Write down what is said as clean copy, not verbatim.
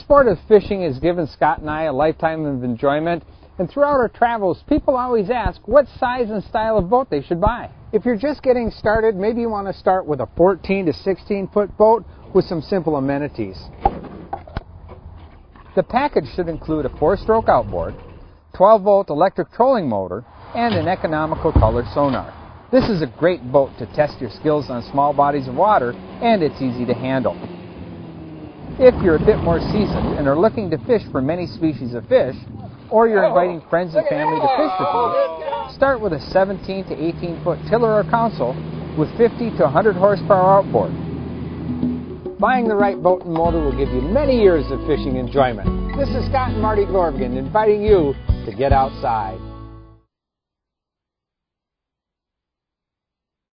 sport of fishing has given Scott and I a lifetime of enjoyment, and throughout our travels, people always ask what size and style of boat they should buy. If you're just getting started, maybe you want to start with a 14 to 16 foot boat with some simple amenities. The package should include a 4-stroke outboard, 12-volt electric trolling motor, and an economical color sonar. This is a great boat to test your skills on small bodies of water, and it's easy to handle. If you're a bit more seasoned and are looking to fish for many species of fish, or you're inviting friends and family to fish with you, start with a 17 to 18 foot tiller or console with 50 to 100 horsepower outboard. Buying the right boat and motor will give you many years of fishing enjoyment. This is Scott and Marty Gorvigan inviting you to get outside.